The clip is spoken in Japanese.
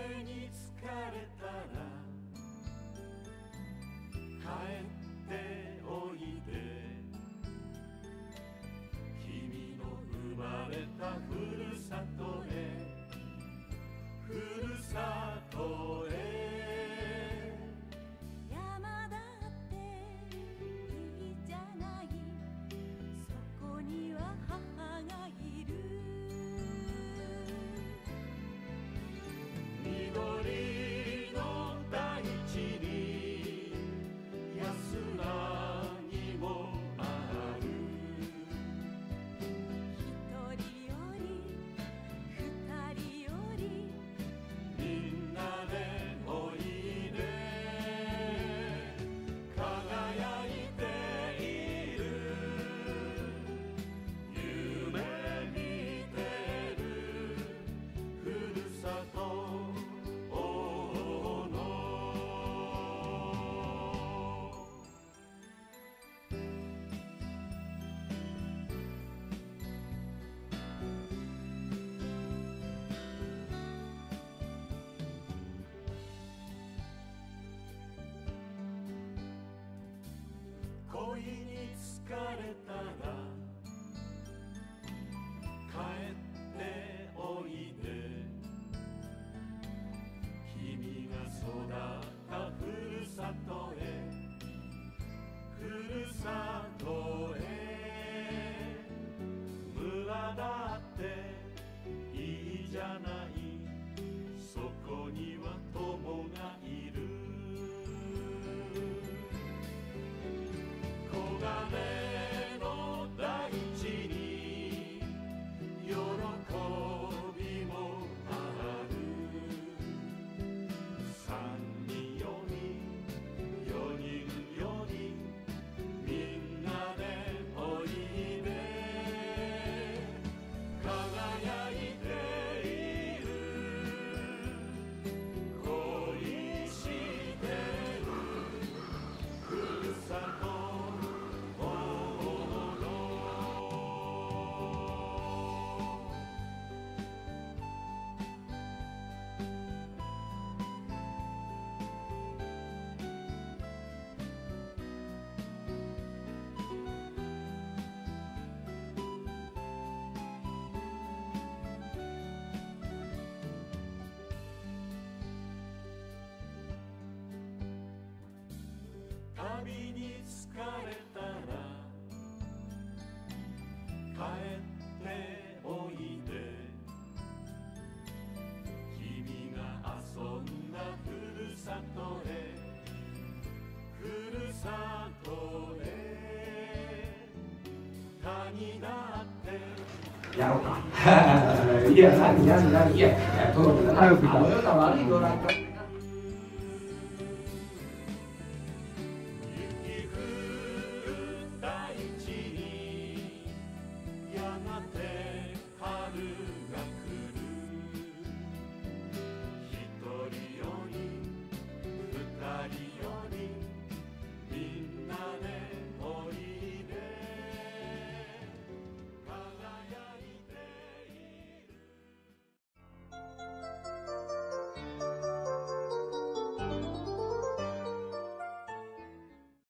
風に疲れたら帰っておいで、君の生まれたふるさとへ、ふるさとへ。 山だっていいじゃない、そこには母がいる。 緑の大地に安らぎもある。 一人より二人よりみんなでおいで、輝いている、夢見てるふるさと恋に疲れたら帰っておいで、君が育ったふるさとへ、ふるさとへ。村だっていいじゃない、そこには友がいる。黄金の大地に喜びもある。三人四人四人四人みんなでおいで、輝いている、恋してるふるさと。旅に疲れたら帰っておいで、君が遊んだふるさとへ、ふるさとへ。谷だってやろうか。いや、何、いや、どう仲良くいたのような悪いよ、なんか。